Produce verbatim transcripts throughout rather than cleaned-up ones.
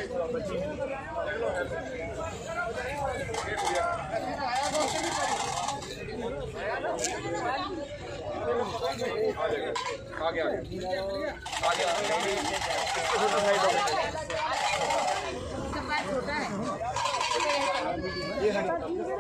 आगे आगे छोटा है ये है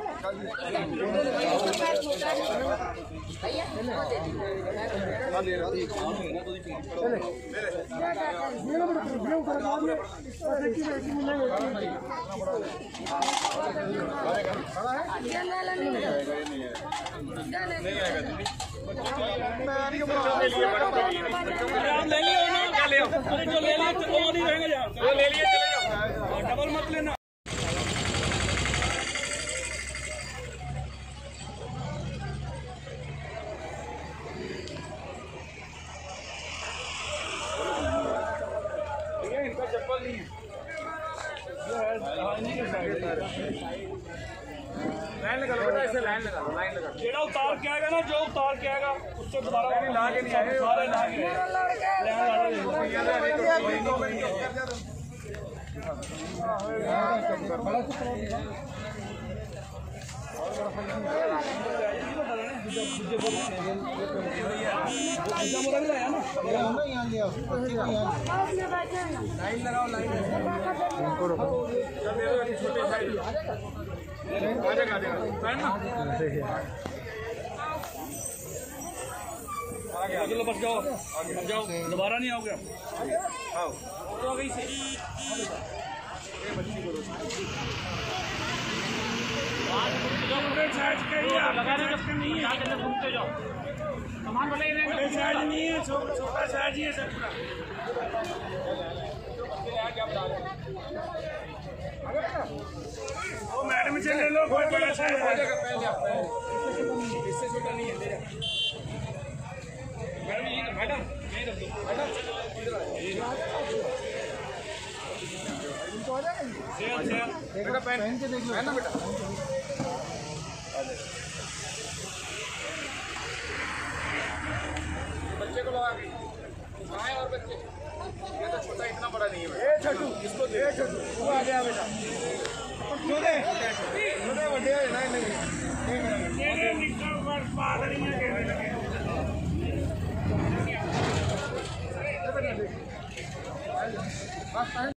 डबल मत लेना। इनका चप्पल नहीं लाइन लगा लो बेटा, ऐसे लाइन लगा लो, लाइन लगा लो। जेड़ा उतार के आएगा ना, जो उतार के आएगा उससे दोबारा ला के नहीं आए, सारे ला के लाइन लगाओ, लाइन छोटे साइड चलो बस जाओ, आगे जाओ, दोबारा नहीं आओगे। आओ तो गई से ये बच्ची को लगाने का नहीं है, आगे घूमते जाओ, सामान बड़े साइज नहीं है, छोटा साइज ही है सर पूरा। वो मैडम से ले लो, कोई बड़ा साइज हो जाएगा, पहले आप इससे छोटा नहीं है मेरा। मैडम ये मैडम यहीं रख दो, मैडम इधर आ जाएगा। बेटा पहन के देख लो, है ना बेटा। बच्चे को लगा के और बच्चे, ये तो छोटा इतना बड़ा नहीं है। ए छोटू, इसको दे, छोटू वो आ गया बेटा, छोटे छोटे बड़े नहीं नहीं ये निकल पर पार नहीं है।